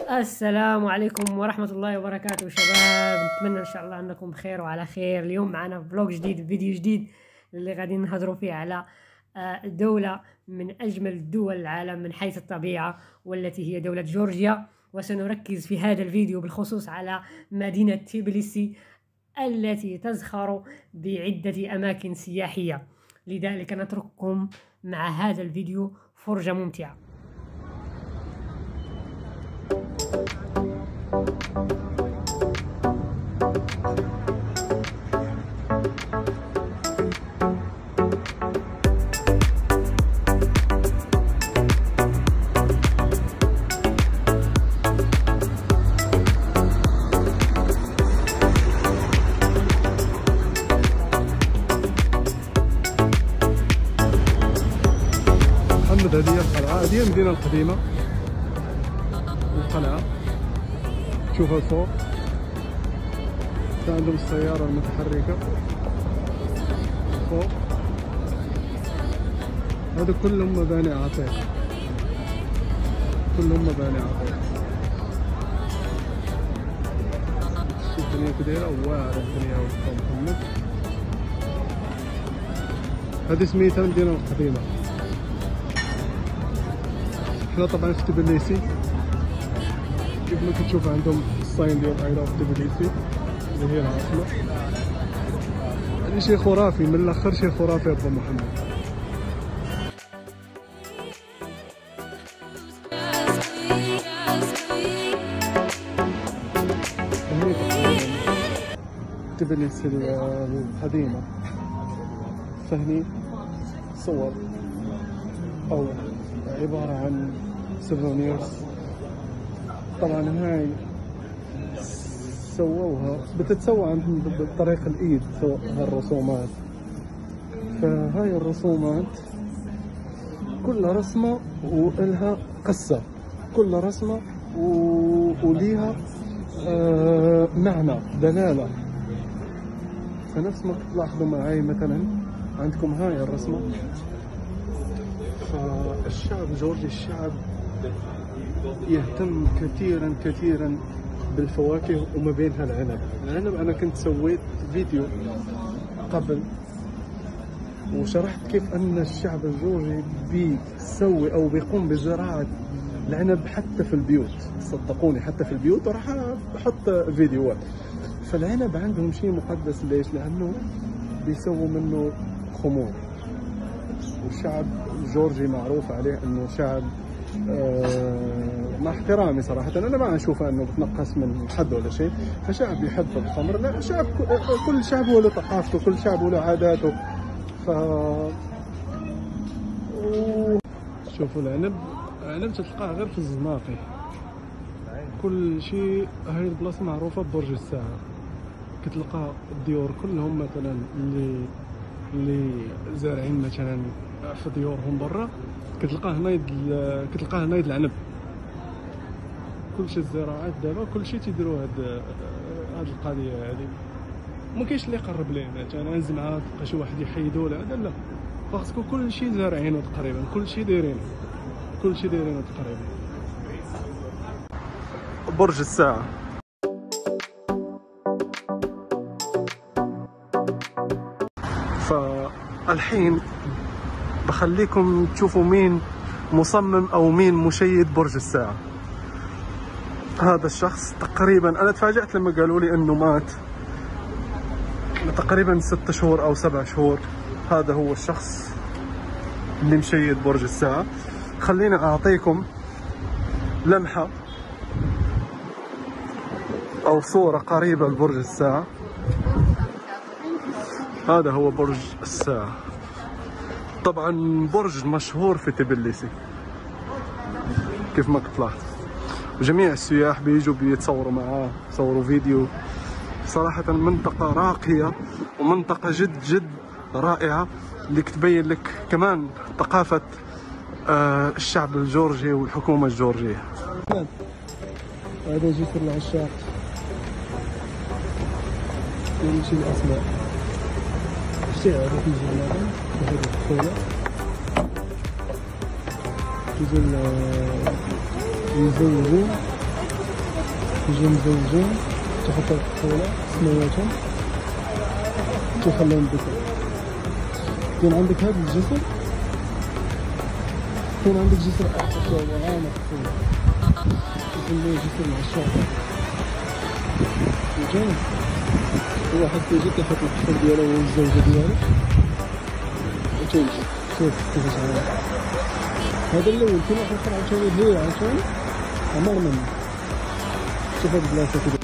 السلام عليكم ورحمة الله وبركاته شباب، نتمنى ان شاء الله انكم بخير وعلى خير. اليوم معنا فلوج جديد، فيديو جديد اللي غادي نهضروا فيه على دولة من اجمل دول العالم من حيث الطبيعة، والتي هي دولة جورجيا. وسنركز في هذا الفيديو بالخصوص على مدينة تبليسي التي تزخر بعدة اماكن سياحية. لذلك نترككم مع هذا الفيديو فرجة ممتعة. هذه القلعة، هذه المدينة القديمة. القلعة تشوفها الفوق، عندهم السيارة المتحركة فوق. هذا كلهم مباني عتيقة، كلهم مباني عتيقة. شوف الدنيا كديرة واعرة الدنيا وسط محمد. هذه سميتها المدينة القديمة. احنا طبعا في تبليسي، كيف ما كتشوف عندهم الصاين ديال I love تبليسي اللي هي العاصمة. هذا شي خرافي من الاخر، شي خرافي ابو محمد. تبليسي القديمة، فهني صور او عبارة عن سوفونيرز. طبعا هاي سووها، بتتسوى عندهم بطريق الايد هالرسومات. فهاي الرسومات كل رسمة ولها قصة، كل رسمة وليها معنى دلالة. فنفس ما تلاحظوا معي مثلا عندكم هاي الرسمة. فالشعب الجورجي الشعب يهتم كثيرا بالفواكه، وما بينها العنب. انا كنت سويت فيديو قبل وشرحت كيف ان الشعب الجورجي بيسوي او بيقوم بزراعة العنب حتى في البيوت. صدقوني حتى في البيوت، وراح احط فيديوهات. فالعنب عندهم شيء مقدس. ليش؟ لانه بيسووا منه خمور. والشعب الجورجي معروف عليه انه شعب مع احترامي صراحة، انا ما اشوفه انه بتنقص من حد ولا شيء. فشعب يحب الخمر، لا شعب، كل شعب هو له ثقافته، كل شعب هو له عاداته. شوفوا العنب تلقاه غير في الزناقي، كل شيء. هاي البلاصة معروفة ببرج الساعة. كتلقى الديور كلهم مثلا اللي زارعين مثلا في ديورهم برا، كتلقاه هنا العنب. كلشي الزراعات دابا كلشي تيديروا هاد القضيه هادي. ما كاينش اللي يقرب لينا، انا نهز معاه تلقى شي واحد يحيدو ولا هذا، لا. خاصكم كلشي زارعينو تقريبا، كلشي دايرينو تقريبا. برج الساعه. فالحين بخليكم تشوفوا مين مصمم او مين مشيد برج الساعة. هذا الشخص تقريبا انا تفاجأت لما قالوا لي انه مات تقريبا 6 شهور او 7 شهور. هذا هو الشخص اللي مشيد برج الساعة. خليني اعطيكم لمحة او صورة قريبة لبرج الساعة. هذا هو برج الساعة. طبعا برج مشهور في تبليسي كيف ما تلاحظ، وجميع السياح بيجوا بيتصوروا معاه، يصوروا فيديو. صراحة منطقة راقية ومنطقة جد رائعة، اللي تبين لك كمان ثقافة الشعب الجورجي والحكومة الجورجية. هذا جسر العشاق، يمشي الأسماء الشعر في جمالهم بهذه الطفولة. يزورون يجوا مزوجين تحط الطفولة سميتهم تخليهم بكر. كاين عندك هذا الجسر، كاين عندك جسر آخر وعامة طفولة يسموه جسر مع الشاطئ. فهمتوني؟ هو حتى يجي تحط الطفل ديالو والزوجة ديالو وتمشي. شوف كيفاش عامل. هذا الأول كاين واحد آخر عاوتاني هي عاوتاني عمر منه. شوف هاد البلاصة كده.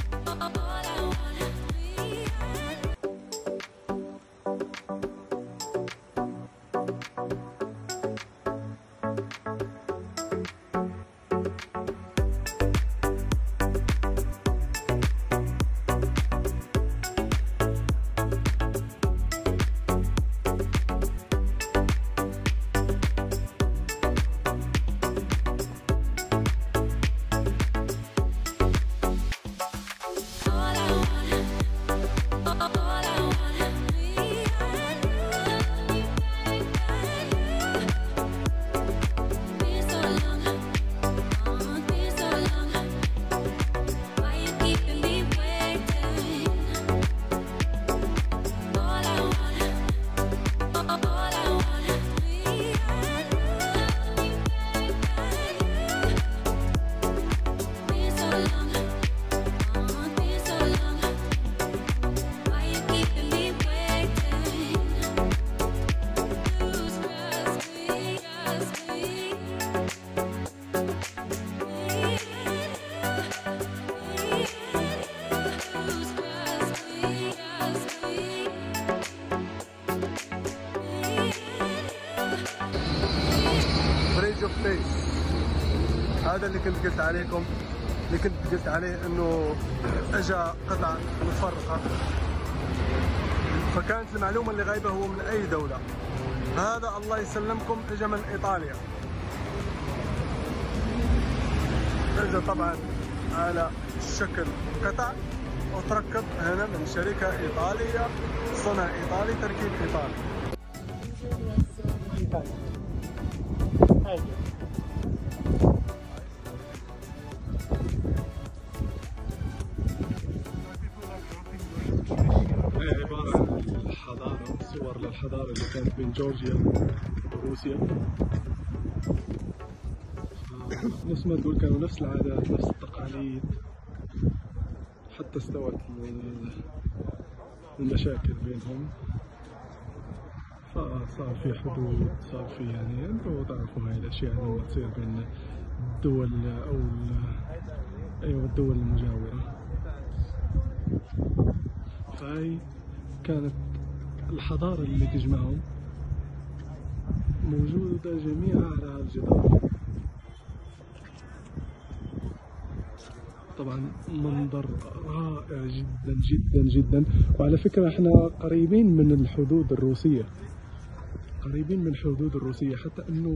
هذا اللي كنت قلت عليكم، اللي كنت قلت عليه انه اجا قطع متفرقه، فكانت المعلومه اللي غايبه هو من اي دوله. هذا الله يسلمكم اجا من ايطاليا، اجا طبعا على شكل قطع وتركب هنا من شركه ايطاليه، صنع ايطالي، تركيب ايطالي. الحضارة، صور للحضارة اللي كانت بين جورجيا وروسيا. نفس ما تقول كانوا نفس العادات، نفس التقاليد، حتى استوت المشاكل بينهم، فصار في حدود، صار في يعني انتوا تعرفوا هاي الاشياء لما تصير بين الدول او ايوه الدول المجاورة. فهي كانت الحضارة اللي تجمعهم موجودة جميعها على الجدار. طبعا منظر رائع جدا جدا جدا. وعلى فكرة احنا قريبين من الحدود الروسية، قريبين من الحدود الروسية، حتى انه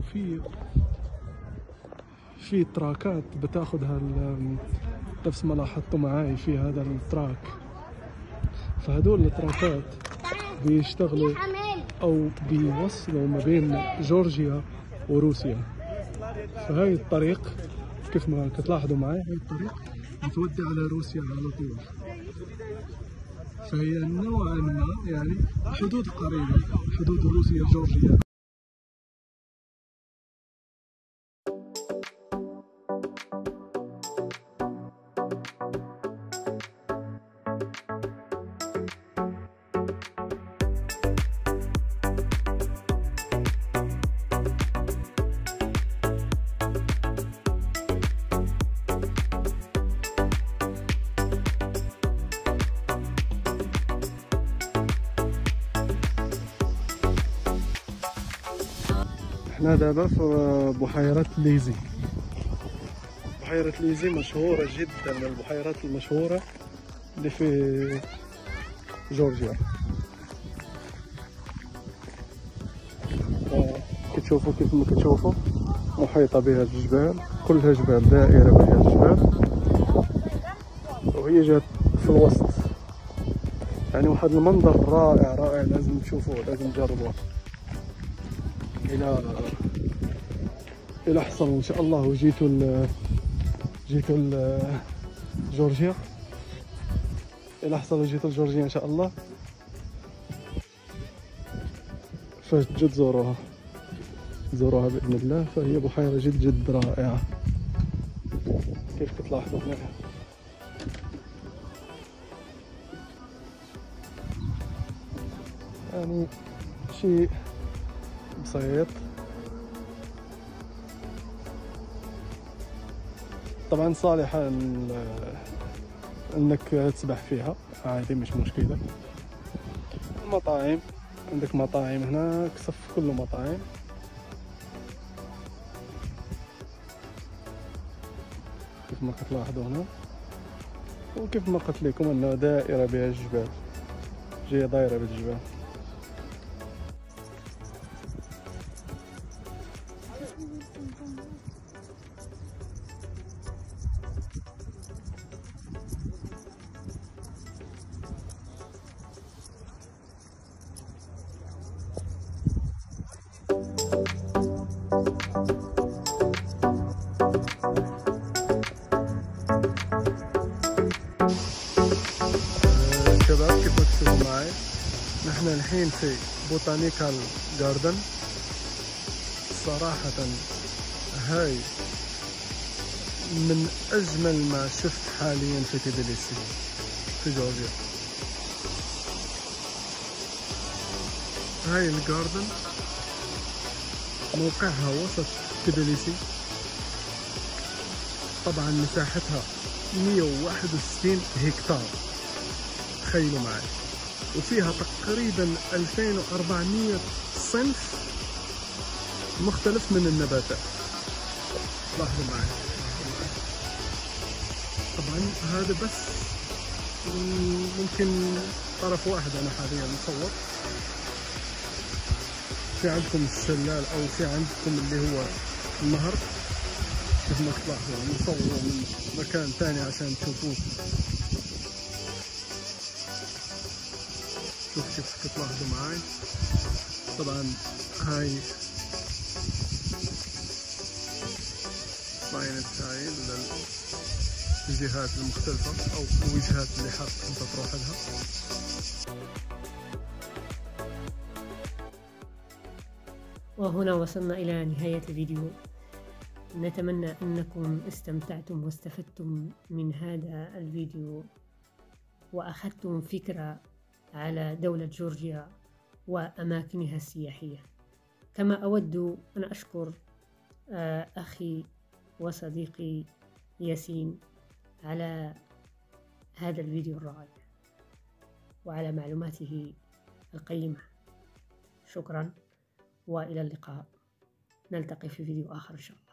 في تراكات بتاخدها نفس ما لاحظتوا معاي في هذا التراك. فهدول التراكات بيشتغلوا او بيوصلوا ما بين جورجيا وروسيا. فهاي الطريق كيف ما تلاحظوا معي، هاي الطريق بتودي على روسيا على طول. فهي نوعا ما يعني حدود قريبة، حدود روسيا جورجيا. احنا دابا في بحيرة ليزي. بحيرة ليزي مشهورة جدا، من البحيرات المشهورة اللي في جورجيا. كتشوفوا كيف ما كتشوفوا محيطة بها الجبال، كلها جبال، دائرة بها الجبال، وهي جات في الوسط. يعني واحد المنظر رائع رائع، لازم تشوفوه، لازم تجربوه. إلى حصل إن شاء الله وجيتوا جورجيا. إلا حصل جيتوا لجورجيا إن شاء الله فاش تجوا تزوروها بإذن الله. فهي بحيرة جد جد رائعة كيف كتلاحظوا هنا. يعني شيء بسيط. طبعا صالحة انك تسبح فيها عادي، مش مشكلة. المطاعم عندك مطاعم هنا، صف كله مطاعم. كيف ما كتلاحظوا هنا، وكيف ما قلت لكم انه دائرة بها الجبال، جاية دايرة بالجبال. شباب كيف ما تشوفوا معي، نحن الحين في بوتانيكال جاردن. صراحة هاي من أجمل ما شفت حاليا في تبليسي في جورجيا. هاي الجاردن موقعها وسط تبليسي. طبعا مساحتها 161 هكتار، تخيلوا معي، وفيها تقريبا 2400 صنف مختلف من النباتات. لاحظوا معي. طبعا هذا بس ممكن طرف واحد انا حاليا مصور. في عندكم الشلال او في عندكم اللي هو النهر، كيف ما تلاحظوا مصور من مكان ثاني عشان تشوفوه. شوف كيف تلاحظوا معي. طبعا هاي باينت هاي للجهات المختلفة او الوجهات اللي حاب انت تروح لها. وهنا وصلنا إلى نهاية الفيديو. نتمنى أنكم استمتعتم واستفدتم من هذا الفيديو وأخذتم فكرة على دولة جورجيا وأماكنها السياحية. كما أود أن أشكر أخي وصديقي ياسين على هذا الفيديو الرائع وعلى معلوماته القيمة. شكرا وإلى اللقاء. نلتقي في فيديو آخر إن شاء الله.